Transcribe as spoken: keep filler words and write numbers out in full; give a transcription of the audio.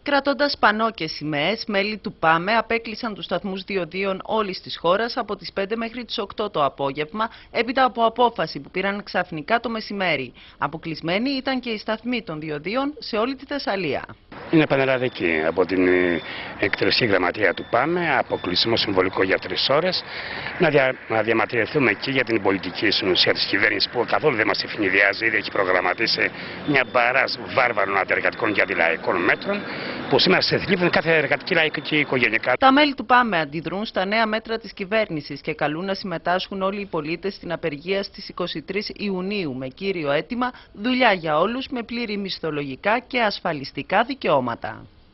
Κρατώντας πανό και σημαίες, μέλη του ΠΑΜΕ απέκλεισαν τους σταθμούς διοδίων όλης της χώρας από τις πέντε μέχρι τις οκτώ το απόγευμα, έπειτα από απόφαση που πήραν ξαφνικά το μεσημέρι. Αποκλεισμένοι ήταν και οι σταθμοί των διοδίων σε όλη τη Θεσσαλία. Είναι πανελλαδική από την εκτελεστική γραμματεία του ΠΑΜΕ, αποκλεισμό συμβολικό για τρεις ώρες, να, δια, να διαμαρτυρηθούμε εκεί για την πολιτική συνουσία της κυβέρνησης που καθόλου δεν μας ευνηδιάζει, ήδη έχει προγραμματίσει μια μπαράζ βάρβαρων αντεργατικών και αντιλαϊκών μέτρων, που σήμερα σε θλίβουν κάθε εργατική λαϊκή οικογένεια. Τα μέλη του ΠΑΜΕ αντιδρούν στα νέα μέτρα της κυβέρνησης και καλούν να συμμετάσχουν όλοι οι πολίτες στην απεργία στις είκοσι τρεις Ιουνίου με κύριο αίτημα δουλειά για όλους με πλήρη μισθολογικά και ασφαλιστικά δικαιώματα.